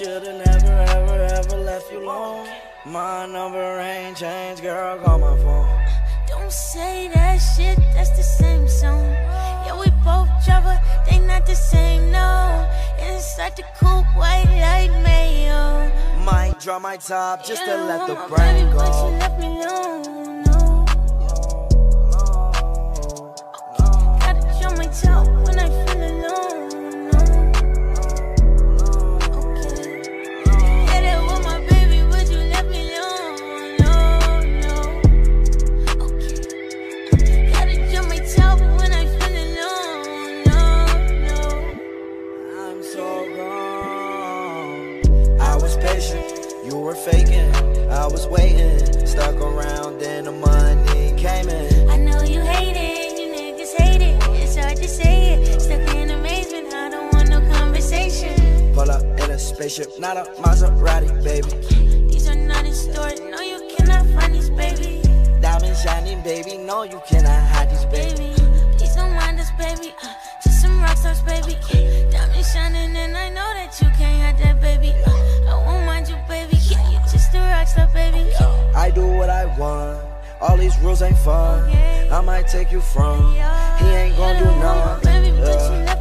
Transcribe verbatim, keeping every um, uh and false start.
Should've never, ever, ever left you alone. My number ain't changed, girl, call my phone. Don't say that shit, that's the same song. Yeah, we both drive, they not the same, no. Inside the coupe, white like mayo. Might drop my top just yeah, to let the my brain baby, go. but you left me alone, no. Gotta drop my top when I feel alone, no. Okay. Yeah, that was my baby, but you left me alone, no, no. Okay. Gotta drop my top when I feel alone, no, no. I'm so gone. I was patient, you were faking. I was waiting, stuck around, then the money came in. I know you hate it, you niggas hate it. It's hard to say it, stuck in amazement. I don't want no conversation. Pull up in a spaceship, not a Maserati, baby. These are not in stores, no you cannot find these, baby. Diamond shining, baby, no you cannot hide these, baby. Baby, please don't mind us, baby. Uh, just some rock stars, baby. Diamond shining and I know that you can't hide that, baby. Uh, I won't mind you, baby. Yeah, you just a rock star, baby. I do what I want, all these rules ain't fun. I might take you from, he ain't gon' do none. Baby, but you